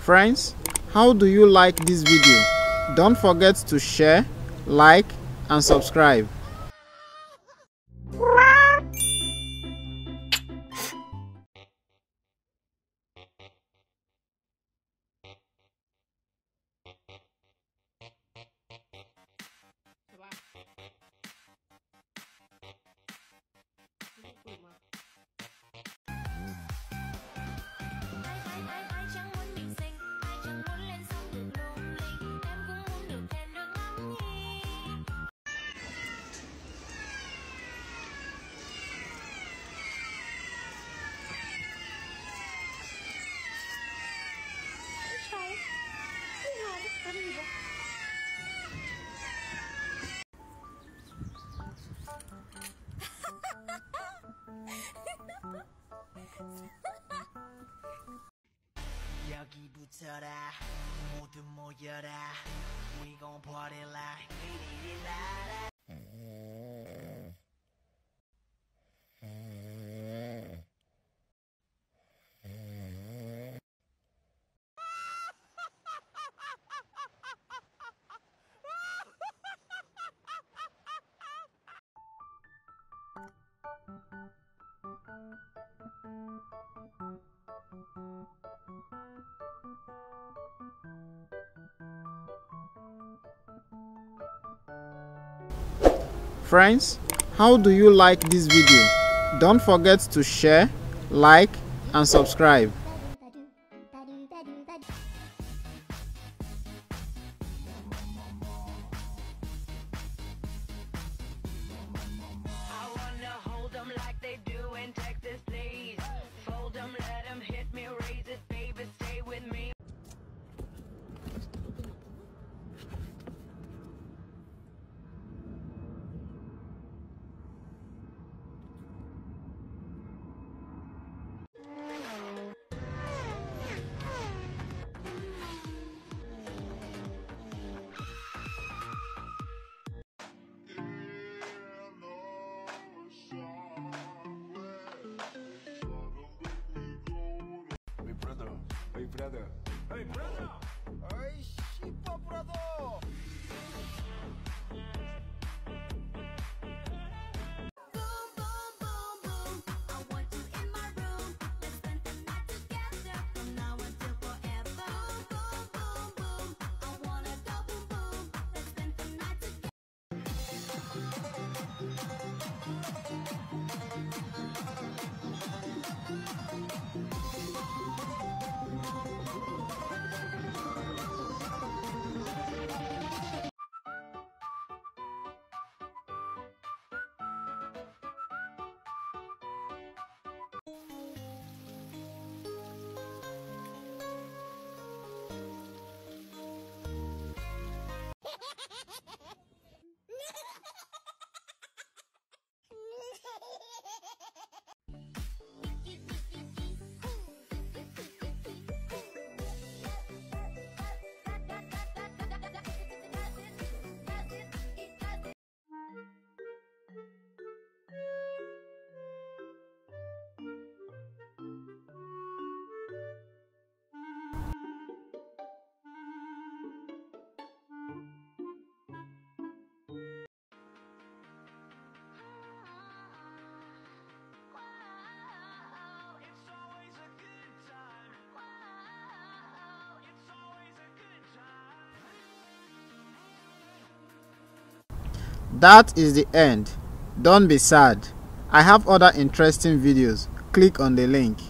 Friends, how do you like this video? Don't forget to share, like and subscribe. 여기 붙어라 모두 모여라 We gon' party like 이리리라라 Friends, how do you like this video? Don't forget to share, like and subscribe. I wanna hold them like they do in Texas, please. Fold them, let them hit me, raise it, baby, stay with me. Hey brother! Ay, shipa brother! That is the end. Don't be sad. I have other interesting videos. Click on the link.